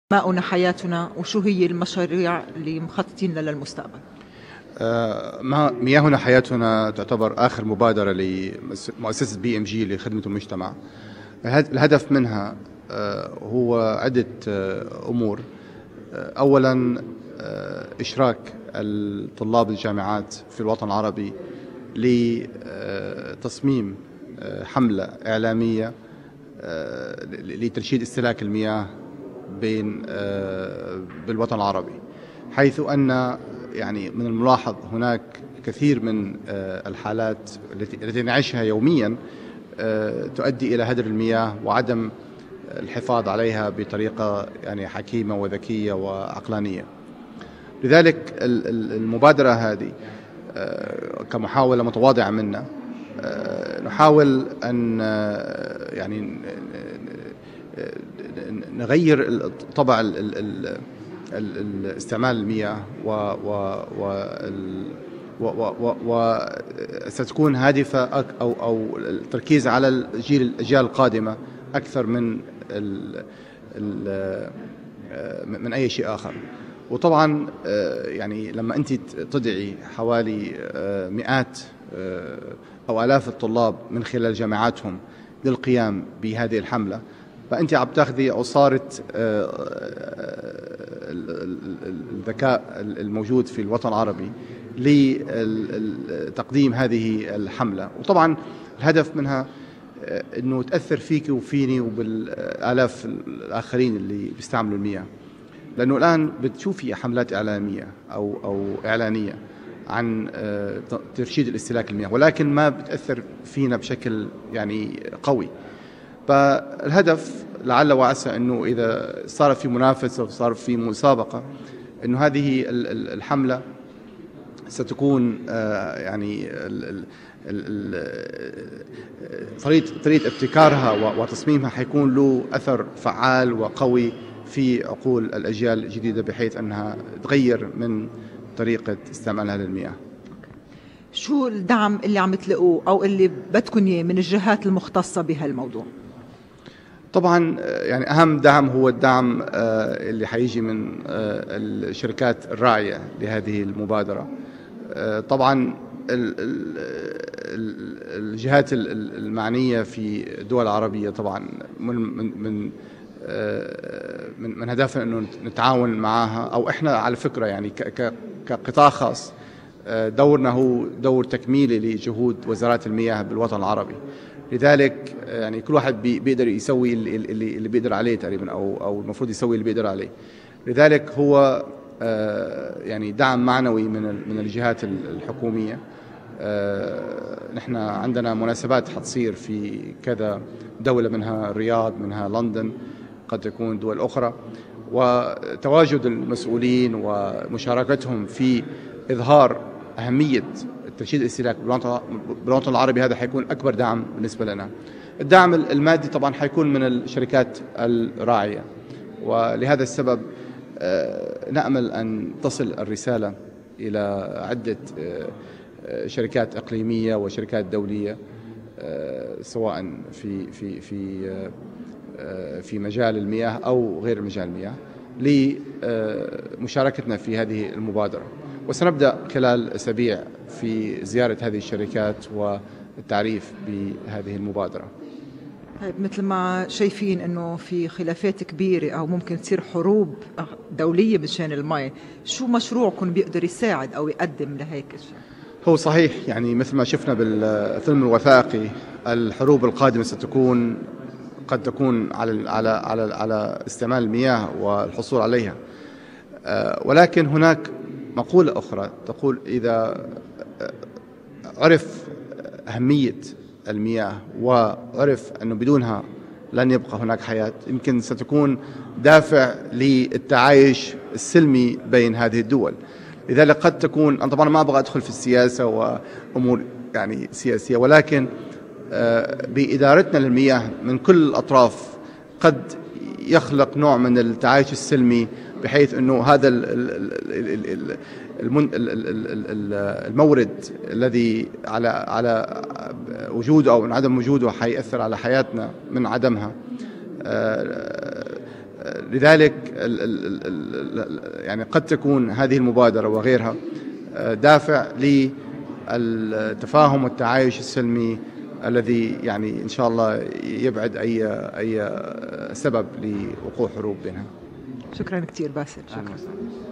ماؤنا حياتنا، وشو هي المشاريع اللي مخططين لها للمستقبل؟ مياهنا حياتنا تعتبر آخر مبادرة لمؤسسة BMG لخدمة المجتمع. الهدف منها هو عدة أمور. أولا إشراك الطلاب الجامعات في الوطن العربي لتصميم حملة إعلامية لترشيد استهلاك المياه بالوطن العربي، حيث أن يعني من الملاحظ هناك كثير من الحالات التي نعيشها يوميا تؤدي إلى هدر المياه وعدم الحفاظ عليها بطريقة يعني حكيمة وذكية وعقلانية. لذلك المبادرة هذه كمحاولة متواضعة منا نحاول أن يعني نغير طبع استعمال المياه وستكون هادفة أو التركيز على الأجيال القادمة أكثر من أي شيء آخر. وطبعا يعني لما أنت تدعي حوالي مئات أو آلاف الطلاب من خلال جامعاتهم للقيام بهذه الحملة، فأنت عم تاخذي عصارة الذكاء الموجود في الوطن العربي لتقديم هذه الحملة. وطبعا الهدف منها أنه تأثر فيك وفيني وبالآلاف الآخرين اللي بيستعملوا المياه، لأنه الآن بتشوفي حملات إعلامية أو إعلانية عن ترشيد الاستهلاك المياه، ولكن ما بتأثر فينا بشكل يعني قوي. فالهدف لعل وعسى أنه إذا صار في منافسة وصار في مسابقة أنه هذه الحملة ستكون يعني طريقة ابتكارها وتصميمها حيكون له أثر فعال وقوي في عقول الأجيال الجديدة، بحيث أنها تغير من طريقة استعمالها للمياه. شو الدعم اللي عم تلاقوه أو اللي بدكم إياه من الجهات المختصة بهالموضوع؟ طبعا يعني أهم دعم هو الدعم اللي حيجي من الشركات الراعية لهذه المبادرة. طبعا الجهات المعنية في الدول العربية طبعا من هدفنا أنه نتعاون معها، أو إحنا على فكرة يعني كقطاع خاص دورنا هو دور تكميلي لجهود وزارات المياه بالوطن العربي. لذلك يعني كل واحد بيقدر يسوي اللي بيقدر عليه تقريبا، أو المفروض يسوي اللي بيقدر عليه. لذلك هو يعني دعم معنوي من الجهات الحكومية. نحن عندنا مناسبات حتصير في كذا دولة، منها الرياض، منها لندن، قد تكون دول أخرى، وتواجد المسؤولين ومشاركتهم في إظهار أهمية ترشيد الاستهلاك بالوطن العربي هذا حيكون أكبر دعم بالنسبة لنا. الدعم المادي طبعا حيكون من الشركات الراعية، ولهذا السبب نأمل أن تصل الرسالة إلى عدة شركات إقليمية وشركات دولية، سواء في مجال المياه أو غير مجال المياه، لمشاركتنا في هذه المبادرة. وسنبدأ خلال أسابيع في زيارة هذه الشركات والتعريف بهذه المبادرة. طيب، مثل ما شايفين أنه في خلافات كبيرة أو ممكن تصير حروب دولية بشان الماء، شو مشروعكم بيقدر يساعد أو يقدم لهيك أشياء؟ هو صحيح، يعني مثل ما شفنا بالفيلم الوثائقي، الحروب القادمة قد تكون على استعمال المياه والحصول عليها. ولكن هناك مقولة أخرى تقول: إذا عرف أهمية المياه وعرف أنه بدونها لن يبقى هناك حياة، يمكن ستكون دافع للتعايش السلمي بين هذه الدول. لذلك قد تكون، أنا طبعا ما أبغى أدخل في السياسة وأمور يعني سياسية، ولكن بإدارتنا للمياه من كل الأطراف قد يخلق نوع من التعايش السلمي، بحيث أنه هذا المورد الذي على وجوده أو عدم وجوده حيأثر على حياتنا من عدمها، لذلك يعني قد تكون هذه المبادرة وغيرها دافع للتفاهم والتعايش السلمي الذي يعني إن شاء الله يبعد أي سبب لوقوع حروب بينها. شكرا كثير باسل. شكرا.